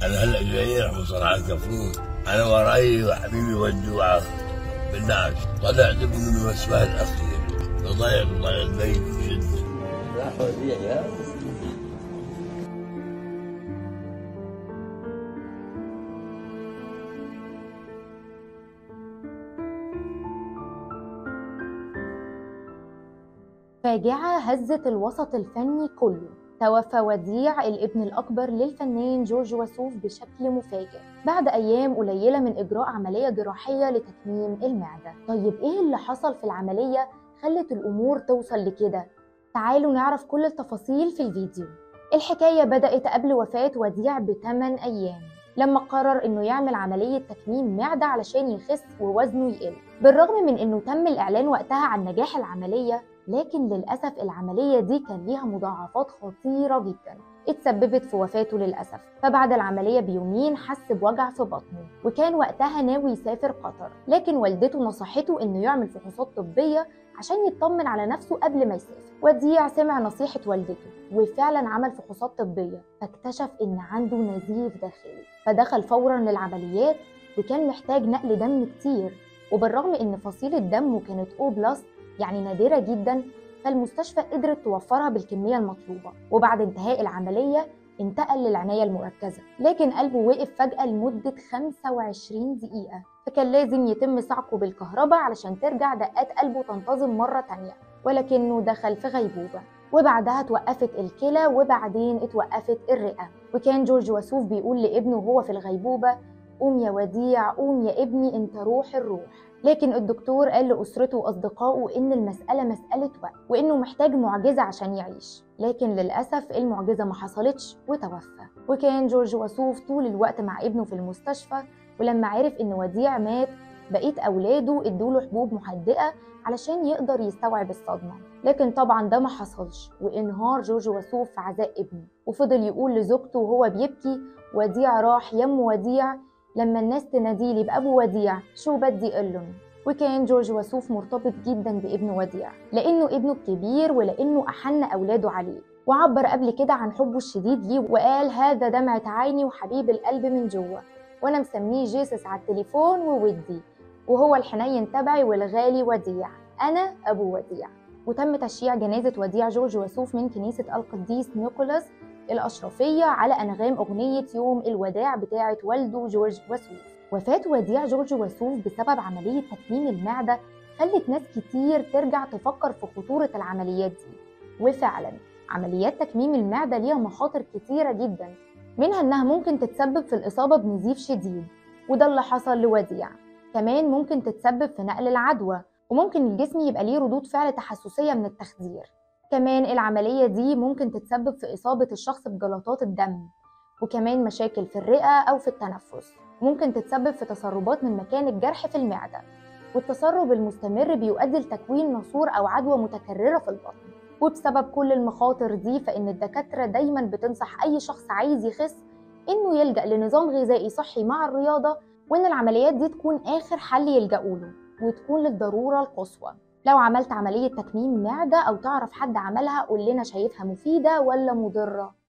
انا هلا جاي راح مصارعة كفور. انا وراي وحبيبي ودوعه بالنعش. طلعت من المسبح الاخير فضيق ضيق جدا. راح وديع يا فاجعة هزت الوسط الفني كله. توفى وديع الابن الأكبر للفنان جورج وسوف بشكل مفاجئ بعد أيام قليلة من إجراء عملية جراحية لتكميم المعدة. طيب إيه اللي حصل في العملية خلت الأمور توصل لكده؟ تعالوا نعرف كل التفاصيل في الفيديو. الحكاية بدأت قبل وفاة وديع ب8 أيام لما قرر إنه يعمل عملية تكميم معدة علشان يخس ووزنه يقل. بالرغم من إنه تم الإعلان وقتها عن نجاح العملية، لكن للأسف العملية دي كان ليها مضاعفات خطيرة جدا اتسببت في وفاته للأسف. فبعد العملية بيومين حس بوجع في بطنه وكان وقتها ناوي يسافر قطر، لكن والدته نصحته إنه يعمل فحوصات طبية عشان يطمن على نفسه قبل ما يسافر. وديع سمع نصيحة والدته وفعلا عمل فحوصات طبية، فاكتشف إن عنده نزيف داخلي، فدخل فورا للعمليات وكان محتاج نقل دم كتير. وبالرغم إن فصيلة دمه كانت O+، يعني نادرة جدا، فالمستشفى قدرت توفرها بالكمية المطلوبة. وبعد انتهاء العملية انتقل للعناية المركزة، لكن قلبه وقف فجأة لمدة 25 دقيقة، فكان لازم يتم صعقه بالكهرباء علشان ترجع دقات قلبه تنتظم مرة تانية، ولكنه دخل في غيبوبة. وبعدها اتوقفت الكلى وبعدين اتوقفت الرئة. وكان جورج وسوف بيقول لابنه وهو في الغيبوبة: قوم يا وديع، قوم يا ابني، انت روح الروح. لكن الدكتور قال لأسرته وأصدقائه إن المسألة مسألة وقت وإنه محتاج معجزة عشان يعيش، لكن للأسف المعجزة ما حصلتش وتوفى. وكان جورج وسوف طول الوقت مع ابنه في المستشفى، ولما عرف إن وديع مات بقية أولاده ادوله حبوب مهدئة علشان يقدر يستوعب الصدمة، لكن طبعا ده ما حصلش وانهار جورج وسوف في عزاء ابنه. وفضل يقول لزوجته وهو بيبكي: وديع راح يم وديع، لما الناس تناديلي بأبو وديع شو بدي قلن. وكان جورج وسوف مرتبط جدا بابنه وديع لأنه ابنه الكبير ولأنه أحن أولاده عليه، وعبر قبل كده عن حبه الشديد ليه وقال: هذا دمعة عيني وحبيب القلب من جوه، وأنا مسميه جيسس على التليفون وودي، وهو الحنين تبعي والغالي وديع، أنا أبو وديع. وتم تشييع جنازة وديع جورج وسوف من كنيسة القديس نيكولاس الأشرفية على أنغام أغنية يوم الوداع بتاعة والده جورج وسوف. وفاة وديع جورج وسوف بسبب عملية تكميم المعدة خلت ناس كتير ترجع تفكر في خطورة العمليات دي. وفعلا عمليات تكميم المعدة ليها مخاطر كتيرة جدا، منها إنها ممكن تتسبب في الإصابة بنزيف شديد، وده اللي حصل لوديع. كمان ممكن تتسبب في نقل العدوى، وممكن الجسم يبقى ليه ردود فعل تحسسية من التخدير. كمان العملية دي ممكن تتسبب في إصابة الشخص بجلطات الدم، وكمان مشاكل في الرئة أو في التنفس. ممكن تتسبب في تسربات من مكان الجرح في المعدة، والتسرب المستمر بيؤدي لتكوين ناسور أو عدوى متكررة في البطن. وبسبب كل المخاطر دي فإن الدكاترة دايما بتنصح أي شخص عايز يخس إنه يلجأ لنظام غذائي صحي مع الرياضة، وإن العمليات دي تكون آخر حل يلجأوا له وتكون للضرورة القصوى. لو عملت عملية تكميم معدة أو تعرف حد عملها قول لنا شايفها مفيدة ولا مضرة.